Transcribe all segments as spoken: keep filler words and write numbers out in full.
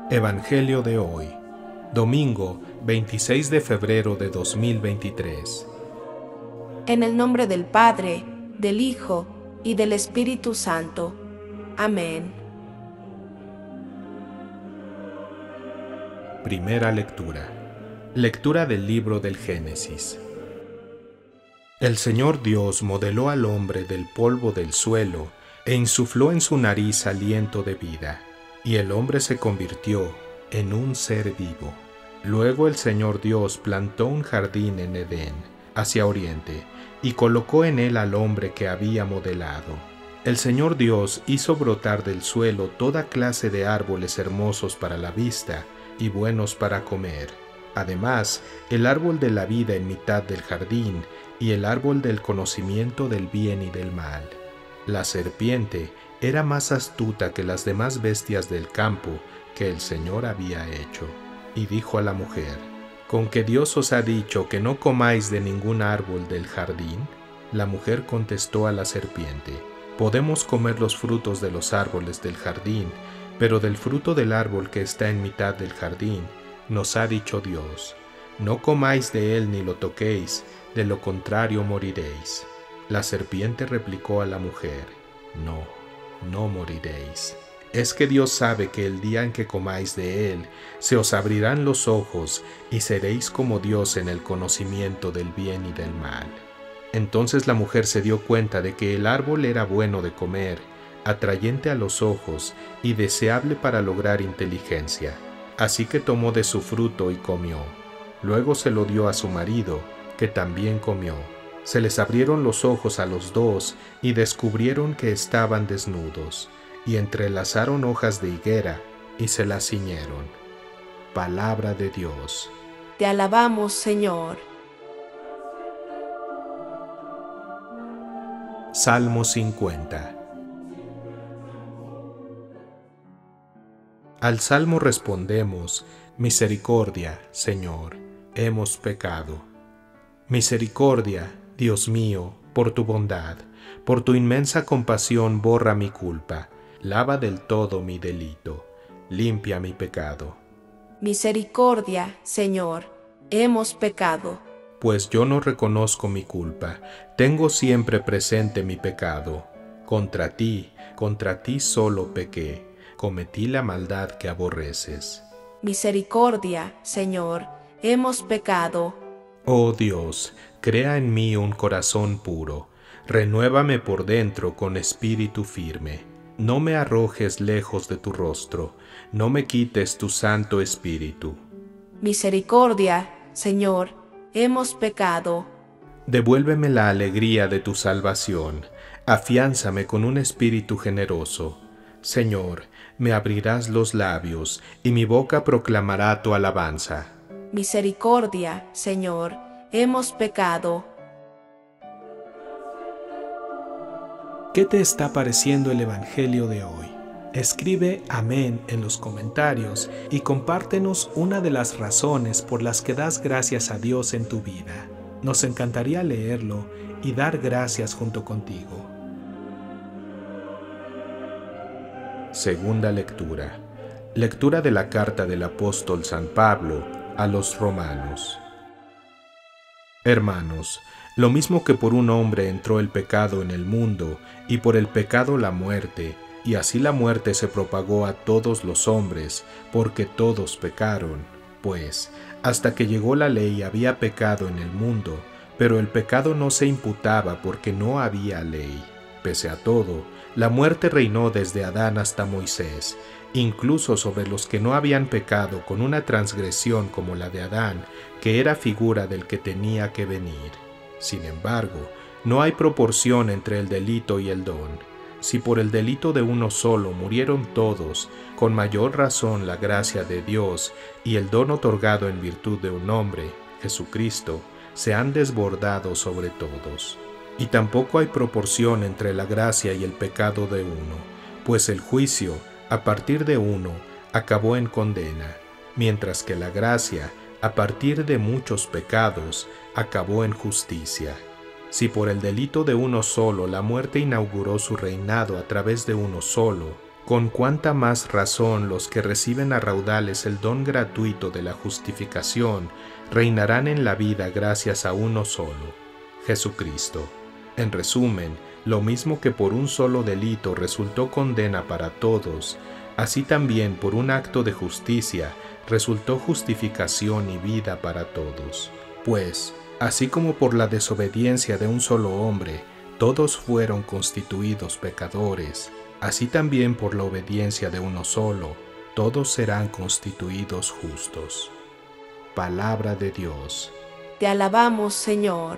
Evangelio de hoy, domingo veintiséis de febrero de dos mil veintitrés. En el nombre del Padre, del Hijo y del Espíritu Santo. Amén. Primera lectura. Lectura del libro del Génesis. El Señor Dios modeló al hombre del polvo del suelo e insufló en su nariz aliento de vida, y el hombre se convirtió en un ser vivo. Luego el Señor Dios plantó un jardín en Edén, hacia oriente, y colocó en él al hombre que había modelado. El Señor Dios hizo brotar del suelo toda clase de árboles hermosos para la vista y buenos para comer. Además, el árbol de la vida en mitad del jardín y el árbol del conocimiento del bien y del mal. La serpiente era más astuta que las demás bestias del campo que el Señor había hecho, y dijo a la mujer: ¿Con que Dios os ha dicho que no comáis de ningún árbol del jardín? La mujer contestó a la serpiente: Podemos comer los frutos de los árboles del jardín, pero del fruto del árbol que está en mitad del jardín, nos ha dicho Dios: No comáis de él ni lo toquéis, de lo contrario moriréis. La serpiente replicó a la mujer: No, no moriréis. Es que Dios sabe que el día en que comáis de él, se os abrirán los ojos y seréis como Dios en el conocimiento del bien y del mal. Entonces la mujer se dio cuenta de que el árbol era bueno de comer, atrayente a los ojos y deseable para lograr inteligencia. Así que tomó de su fruto y comió. Luego se lo dio a su marido, que también comió. Se les abrieron los ojos a los dos y descubrieron que estaban desnudos, y entrelazaron hojas de higuera y se las ciñeron. Palabra de Dios. Te alabamos, Señor. Salmo cincuenta. Al Salmo respondemos: Misericordia, Señor, hemos pecado. Misericordia, Dios mío, por tu bondad, por tu inmensa compasión borra mi culpa, lava del todo mi delito, limpia mi pecado. Misericordia, Señor, hemos pecado. Pues yo no reconozco mi culpa, tengo siempre presente mi pecado. Contra ti, contra ti solo pequé, cometí la maldad que aborreces. Misericordia, Señor, hemos pecado. Oh Dios, crea en mí un corazón puro, renuévame por dentro con espíritu firme. No me arrojes lejos de tu rostro, no me quites tu santo espíritu. Misericordia, Señor, hemos pecado. Devuélveme la alegría de tu salvación, afiánzame con un espíritu generoso. Señor, me abrirás los labios, y mi boca proclamará tu alabanza. Misericordia, Señor, hemos pecado. ¿Qué te está pareciendo el Evangelio de hoy? Escribe amén en los comentarios y compártenos una de las razones por las que das gracias a Dios en tu vida. Nos encantaría leerlo y dar gracias junto contigo. Segunda lectura. Lectura de la carta del apóstol San Pablo a los romanos. Hermanos, lo mismo que por un hombre entró el pecado en el mundo, y por el pecado la muerte, y así la muerte se propagó a todos los hombres, porque todos pecaron. Pues, hasta que llegó la ley había pecado en el mundo, pero el pecado no se imputaba porque no había ley. Pese a todo, la muerte reinó desde Adán hasta Moisés, incluso sobre los que no habían pecado con una transgresión como la de Adán, que era figura del que tenía que venir. Sin embargo, no hay proporción entre el delito y el don. Si por el delito de uno solo murieron todos, con mayor razón la gracia de Dios y el don otorgado en virtud de un hombre, Jesucristo, se han desbordado sobre todos. Y tampoco hay proporción entre la gracia y el pecado de uno, pues el juicio, a partir de uno, acabó en condena, mientras que la gracia, a partir de muchos pecados, acabó en justicia. Si por el delito de uno solo la muerte inauguró su reinado a través de uno solo, con cuánta más razón los que reciben a raudales el don gratuito de la justificación reinarán en la vida gracias a uno solo, Jesucristo. En resumen, lo mismo que por un solo delito resultó condena para todos, así también por un acto de justicia resultó justificación y vida para todos. Pues, así como por la desobediencia de un solo hombre, todos fueron constituidos pecadores, así también por la obediencia de uno solo, todos serán constituidos justos. Palabra de Dios. Te alabamos, Señor.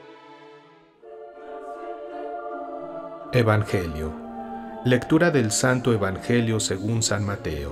Evangelio. Lectura del Santo Evangelio según San Mateo.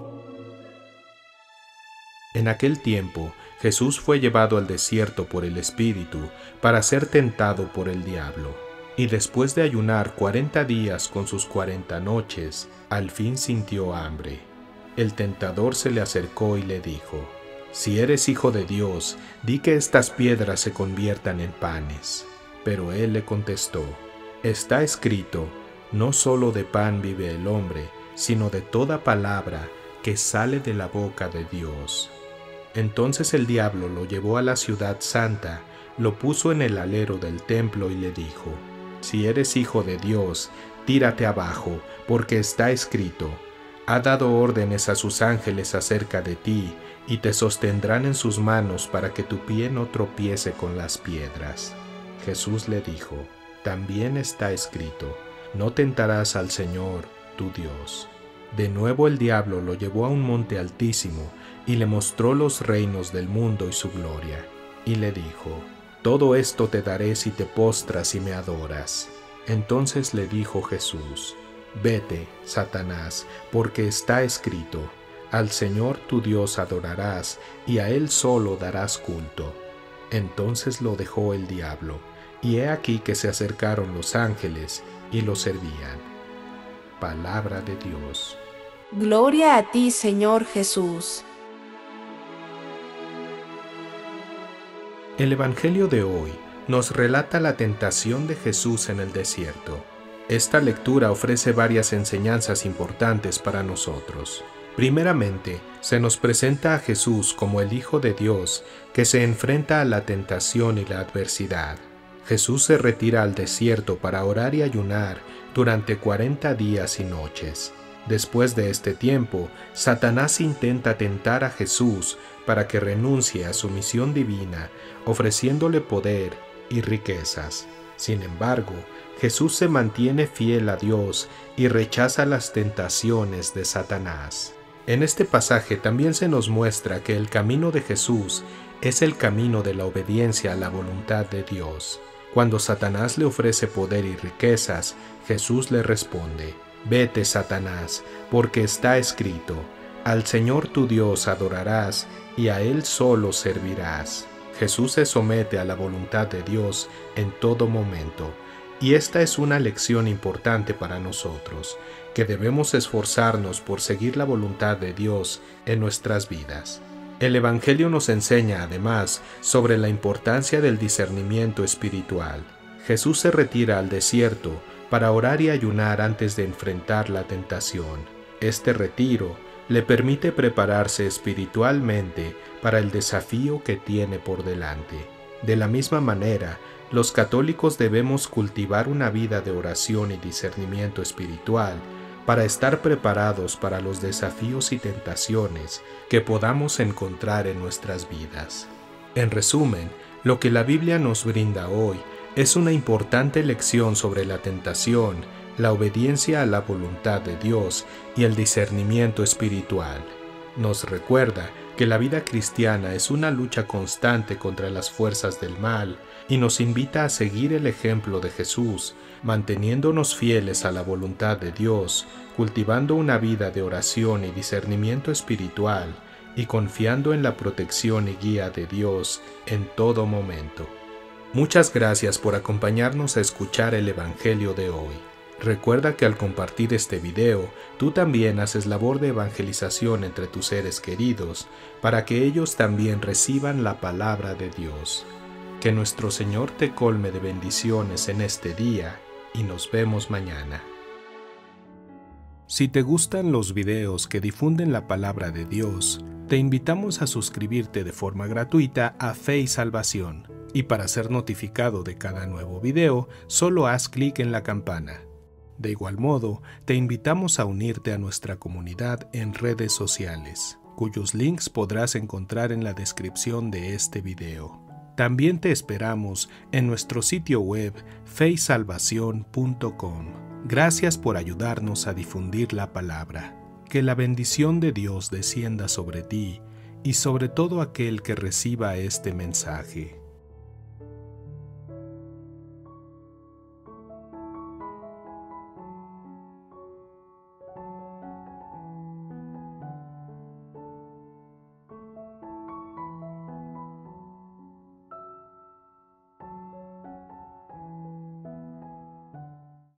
En aquel tiempo, Jesús fue llevado al desierto por el Espíritu para ser tentado por el diablo. Y después de ayunar cuarenta días con sus cuarenta noches, al fin sintió hambre. El tentador se le acercó y le dijo: «Si eres hijo de Dios, di que estas piedras se conviertan en panes». Pero él le contestó: «Está escrito, no solo de pan vive el hombre, sino de toda palabra que sale de la boca de Dios». Entonces el diablo lo llevó a la ciudad santa, lo puso en el alero del templo y le dijo: «Si eres hijo de Dios, tírate abajo, porque está escrito, ha dado órdenes a sus ángeles acerca de ti, y te sostendrán en sus manos para que tu pie no tropiece con las piedras». Jesús le dijo: «También está escrito, no tentarás al Señor, tu Dios». De nuevo el diablo lo llevó a un monte altísimo, y le mostró los reinos del mundo y su gloria, y le dijo: «Todo esto te daré si te postras y me adoras». Entonces le dijo Jesús: «Vete, Satanás, porque está escrito, al Señor tu Dios adorarás, y a Él solo darás culto». Entonces lo dejó el diablo, y he aquí que se acercaron los ángeles y lo servían. Palabra de Dios. Gloria a ti, Señor Jesús. El Evangelio de hoy nos relata la tentación de Jesús en el desierto. Esta lectura ofrece varias enseñanzas importantes para nosotros. Primeramente, se nos presenta a Jesús como el Hijo de Dios que se enfrenta a la tentación y la adversidad. Jesús se retira al desierto para orar y ayunar durante cuarenta días y noches. Después de este tiempo, Satanás intenta tentar a Jesús para que renuncie a su misión divina, ofreciéndole poder y riquezas. Sin embargo, Jesús se mantiene fiel a Dios y rechaza las tentaciones de Satanás. En este pasaje también se nos muestra que el camino de Jesús es el camino de la obediencia a la voluntad de Dios. Cuando Satanás le ofrece poder y riquezas, Jesús le responde: «Vete, Satanás, porque está escrito, al Señor tu Dios adorarás y a Él solo servirás». Jesús se somete a la voluntad de Dios en todo momento, y esta es una lección importante para nosotros, que debemos esforzarnos por seguir la voluntad de Dios en nuestras vidas. El Evangelio nos enseña además sobre la importancia del discernimiento espiritual. Jesús se retira al desierto para orar y ayunar antes de enfrentar la tentación. Este retiro le permite prepararse espiritualmente para el desafío que tiene por delante. De la misma manera, los católicos debemos cultivar una vida de oración y discernimiento espiritual para estar preparados para los desafíos y tentaciones que podamos encontrar en nuestras vidas. En resumen, lo que la Biblia nos brinda hoy es una importante lección sobre la tentación, la obediencia a la voluntad de Dios y el discernimiento espiritual. Nos recuerda que la vida cristiana es una lucha constante contra las fuerzas del mal y nos invita a seguir el ejemplo de Jesús, manteniéndonos fieles a la voluntad de Dios, cultivando una vida de oración y discernimiento espiritual y confiando en la protección y guía de Dios en todo momento. Muchas gracias por acompañarnos a escuchar el Evangelio de hoy. Recuerda que al compartir este video, tú también haces labor de evangelización entre tus seres queridos, para que ellos también reciban la palabra de Dios. Que nuestro Señor te colme de bendiciones en este día, y nos vemos mañana. Si te gustan los videos que difunden la palabra de Dios, te invitamos a suscribirte de forma gratuita a Fe y Salvación. Y para ser notificado de cada nuevo video, solo haz clic en la campana. De igual modo, te invitamos a unirte a nuestra comunidad en redes sociales, cuyos links podrás encontrar en la descripción de este video. También te esperamos en nuestro sitio web fe y salvación punto com. Gracias por ayudarnos a difundir la palabra. Que la bendición de Dios descienda sobre ti y sobre todo aquel que reciba este mensaje.